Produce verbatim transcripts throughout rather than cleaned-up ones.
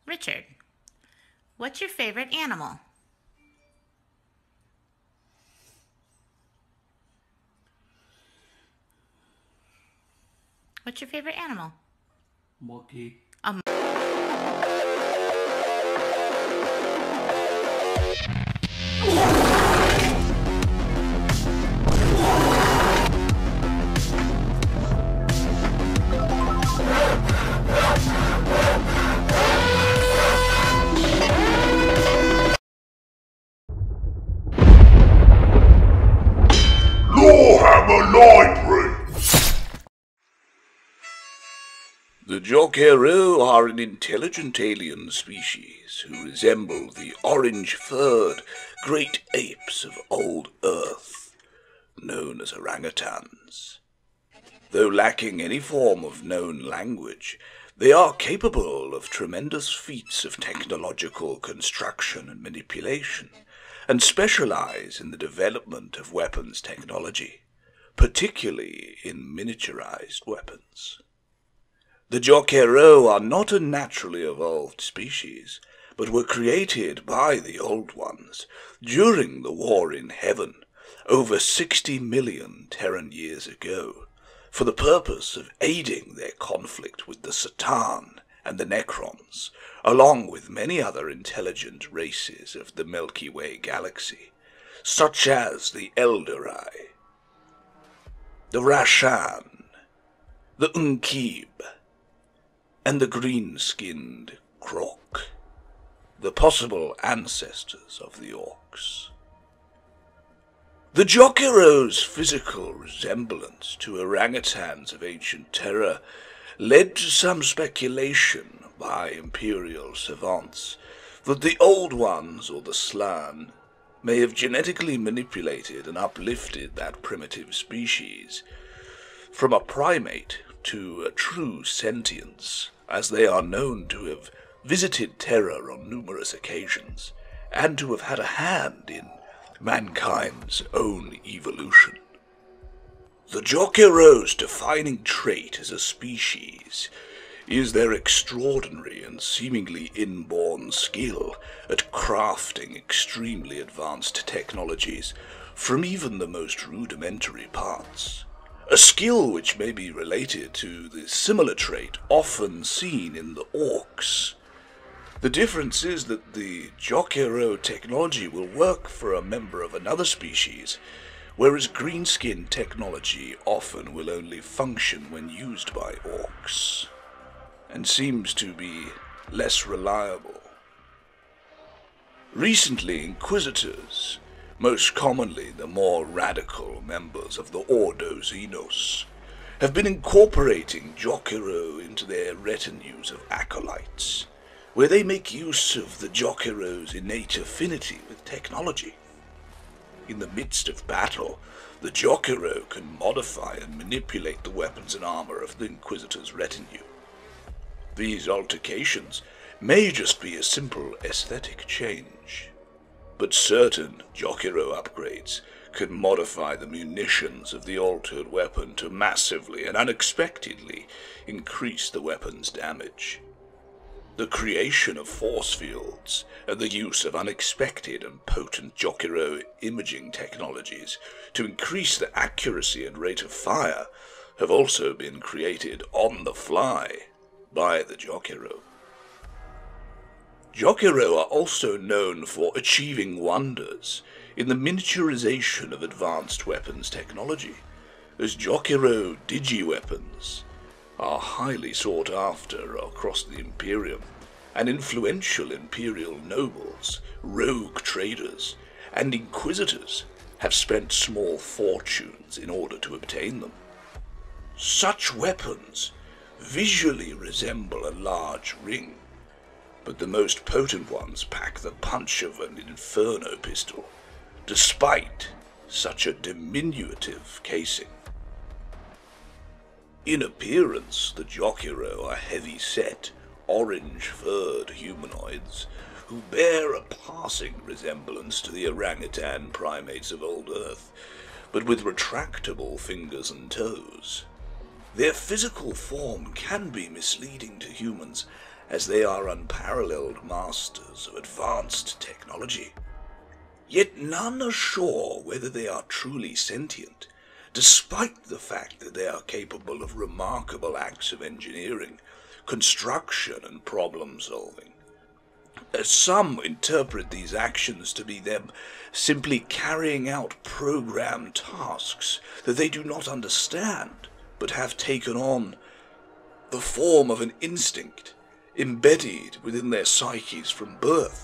Richard, what's your favorite animal? What's your favorite animal? Monkey. A m- Lorehammer Library! The Jokero are an intelligent alien species who resemble the orange-furred great apes of old Earth, known as orangutans. Though lacking any form of known language, they are capable of tremendous feats of technological construction and manipulation, and specialize in the development of weapons technology, particularly in miniaturized weapons. The Jokero are not a naturally evolved species, but were created by the Old Ones during the War in Heaven, over sixty million Terran years ago, for the purpose of aiding their conflict with the Satan and the Necrons, along with many other intelligent races of the Milky Way galaxy, such as the Elderai, the Rashan, the Unkib, and the green-skinned Krok, the possible ancestors of the Orcs. The Jokero's physical resemblance to orangutans of ancient Terra led to some speculation by Imperial savants that the Old Ones, or the Slann, may have genetically manipulated and uplifted that primitive species from a primate to a true sentience, as they are known to have visited Terra on numerous occasions, and to have had a hand in mankind's own evolution. The Jokero's defining trait as a species is their extraordinary and seemingly inborn skill at crafting extremely advanced technologies from even the most rudimentary parts, a skill which may be related to the similar trait often seen in the Orcs. The difference is that the Jokero technology will work for a member of another species, whereas greenskin technology often will only function when used by Orcs, and seems to be less reliable. Recently, Inquisitors, most commonly the more radical members of the Ordo Xenos, have been incorporating Jokero into their retinues of acolytes, where they make use of the Jokero's innate affinity with technology. In the midst of battle, the Jokero can modify and manipulate the weapons and armor of the Inquisitor's retinue. These altercations may just be a simple aesthetic change, but certain Jokero upgrades can modify the munitions of the altered weapon to massively and unexpectedly increase the weapon's damage. The creation of force fields and the use of unexpected and potent Jokero imaging technologies to increase the accuracy and rate of fire have also been created on the fly by the Jokero. Jokero are also known for achieving wonders in the miniaturization of advanced weapons technology, as Jokero digi-weapons are highly sought after across the Imperium, and influential Imperial nobles, rogue traders, and Inquisitors have spent small fortunes in order to obtain them. Such weapons visually resemble a large ring, but the most potent ones pack the punch of an inferno pistol, despite such a diminutive casing. In appearance, the Jokero are heavy-set, orange-furred humanoids who bear a passing resemblance to the orangutan primates of old Earth, but with retractable fingers and toes. Their physical form can be misleading to humans, as they are unparalleled masters of advanced technology. Yet none are sure whether they are truly sentient, despite the fact that they are capable of remarkable acts of engineering, construction, and problem-solving. As some interpret these actions to be them simply carrying out programmed tasks that they do not understand, but have taken on the form of an instinct embedded within their psyches from birth.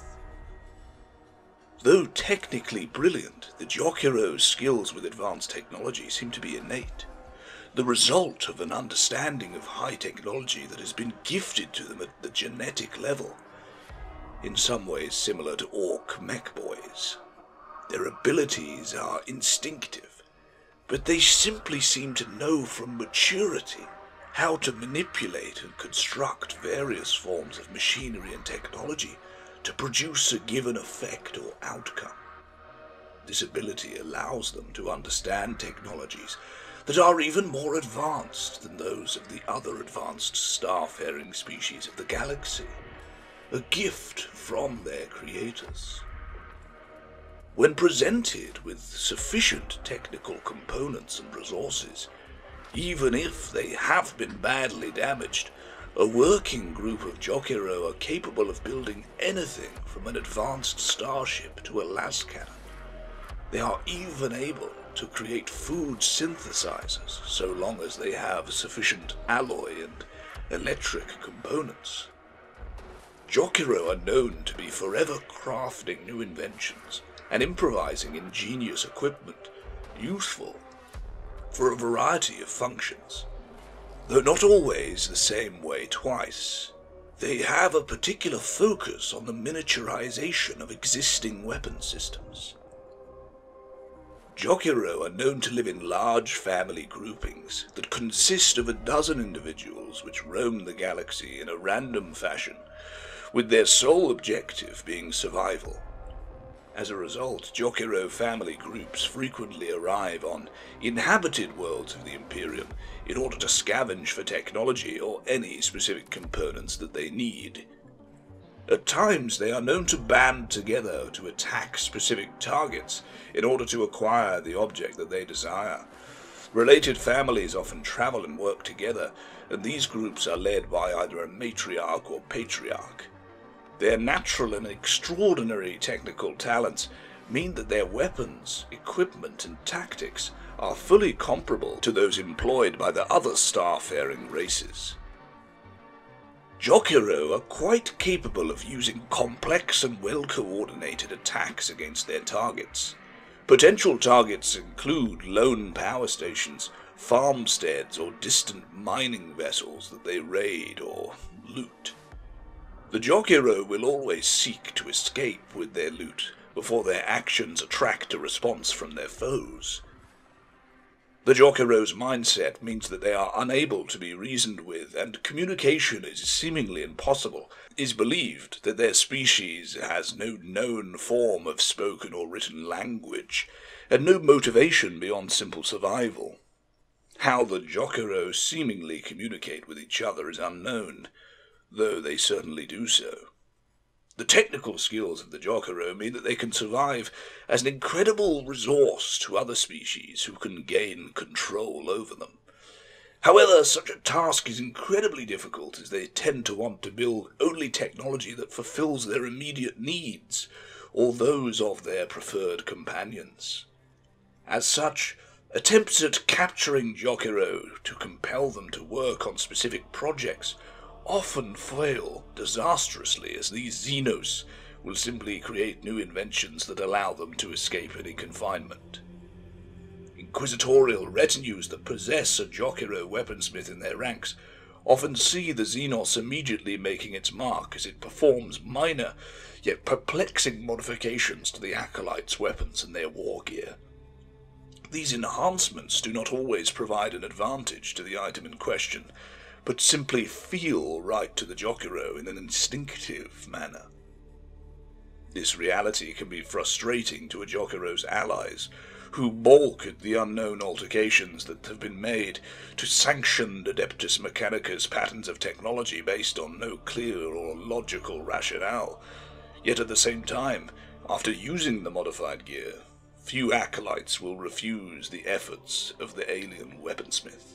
Though technically brilliant, the Jokiro's skills with advanced technology seem to be innate, the result of an understanding of high technology that has been gifted to them at the genetic level, in some ways similar to orc mech boys. Their abilities are instinctive, but they simply seem to know from maturity how to manipulate and construct various forms of machinery and technology to produce a given effect or outcome. This ability allows them to understand technologies that are even more advanced than those of the other advanced star-faring species of the galaxy, a gift from their creators. When presented with sufficient technical components and resources, even if they have been badly damaged, a working group of Jokiro are capable of building anything from an advanced starship to a las cannon. They are even able to create food synthesizers so long as they have sufficient alloy and electric components. Jokiro are known to be forever crafting new inventions and improvising ingenious equipment, useful for a variety of functions. Though not always the same way twice, they have a particular focus on the miniaturization of existing weapon systems. Jokiro are known to live in large family groupings that consist of a dozen individuals which roam the galaxy in a random fashion, with their sole objective being survival. As a result, Jokiro family groups frequently arrive on inhabited worlds of the Imperium in order to scavenge for technology or any specific components that they need. At times, they are known to band together to attack specific targets in order to acquire the object that they desire. Related families often travel and work together, and these groups are led by either a matriarch or patriarch. Their natural and extraordinary technical talents mean that their weapons, equipment, and tactics are fully comparable to those employed by the other star-faring races. Jokiro are quite capable of using complex and well-coordinated attacks against their targets. Potential targets include lone power stations, farmsteads, or distant mining vessels that they raid or loot. The Jokiro will always seek to escape with their loot before their actions attract a response from their foes. The Jokiro's mindset means that they are unable to be reasoned with, and communication is seemingly impossible. It is believed that their species has no known form of spoken or written language, and no motivation beyond simple survival. How the Jokiro seemingly communicate with each other is unknown, though they certainly do so. The technical skills of the Jokiro mean that they can survive as an incredible resource to other species who can gain control over them. However, such a task is incredibly difficult, as they tend to want to build only technology that fulfills their immediate needs, or those of their preferred companions. As such, attempts at capturing Jokiro to compel them to work on specific projects often fail disastrously, as these Xenos will simply create new inventions that allow them to escape any confinement. Inquisitorial retinues that possess a Jokiro weaponsmith in their ranks often see the Xenos immediately making its mark as it performs minor yet perplexing modifications to the Acolyte's weapons and their war gear. These enhancements do not always provide an advantage to the item in question, but simply feel right to the Jokiro in an instinctive manner. This reality can be frustrating to a Jokiro's allies, who balk at the unknown altercations that have been made to sanctioned Adeptus Mechanicus patterns of technology based on no clear or logical rationale. Yet at the same time, after using the modified gear, few acolytes will refuse the efforts of the alien weaponsmith.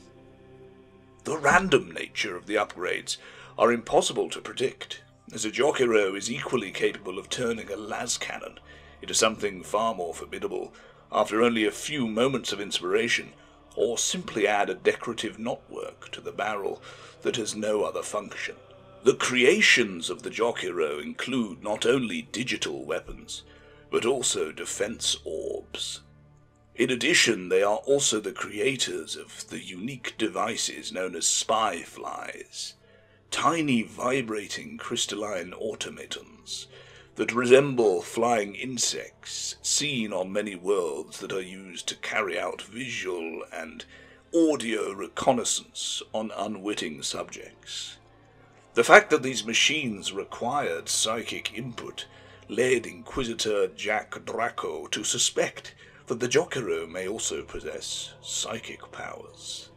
The random nature of the upgrades are impossible to predict, as a Jokero is equally capable of turning a las cannon into something far more formidable after only a few moments of inspiration, or simply add a decorative knotwork to the barrel that has no other function. The creations of the Jokero include not only digital weapons, but also defense orbs. In addition, they are also the creators of the unique devices known as spy flies, tiny vibrating crystalline automatons that resemble flying insects seen on many worlds that are used to carry out visual and audio reconnaissance on unwitting subjects. The fact that these machines required psychic input led Inquisitor Jack Draco to suspect that the Jokero may also possess psychic powers.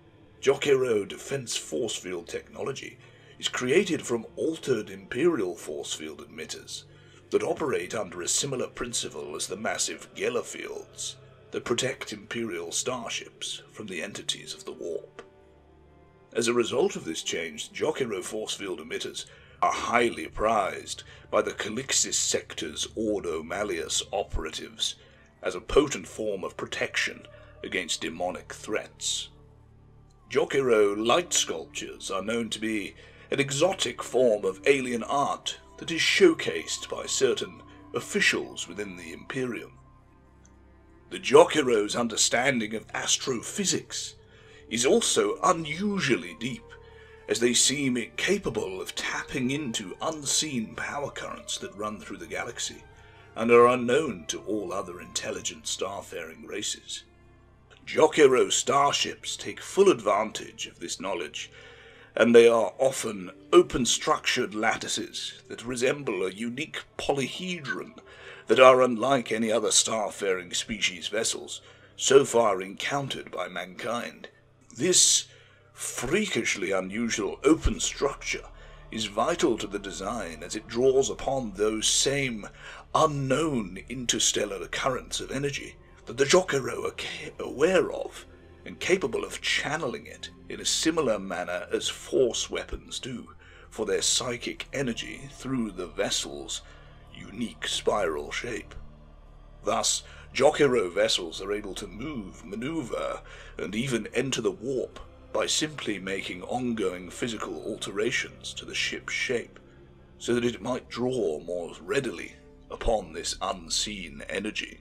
Jokero defense force field technology is created from altered Imperial force field emitters that operate under a similar principle as the massive Geller fields that protect Imperial starships from the entities of the warp. As a result of this change, Jokero force field emitters are highly prized by the Calixis sector's Ordo Malleus operatives as a potent form of protection against demonic threats. Jokero light sculptures are known to be an exotic form of alien art that is showcased by certain officials within the Imperium. The Jokero's understanding of astrophysics is also unusually deep, as they seem capable of tapping into unseen power currents that run through the galaxy and are unknown to all other intelligent starfaring races. Jokero starships take full advantage of this knowledge, and they are often open-structured lattices that resemble a unique polyhedron that are unlike any other starfaring species vessels so far encountered by mankind. This freakishly unusual open structure is vital to the design, as it draws upon those same unknown interstellar currents of energy that the Jokero are aware of and capable of channeling it in a similar manner as force weapons do for their psychic energy through the vessel's unique spiral shape. Thus, Jokero vessels are able to move, maneuver, and even enter the warp by simply making ongoing physical alterations to the ship's shape, so that it might draw more readily upon this unseen energy.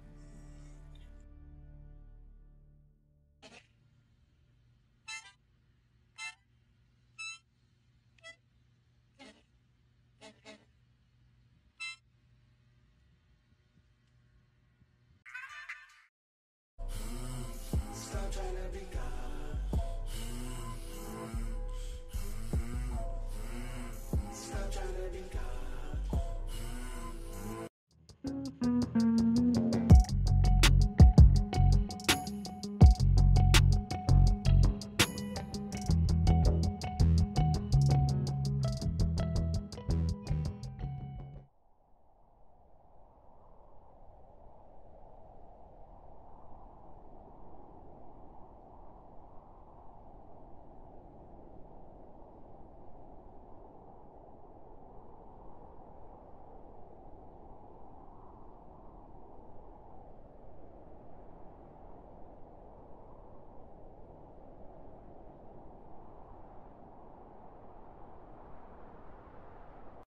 Stop trying to be God. Stop trying to be God.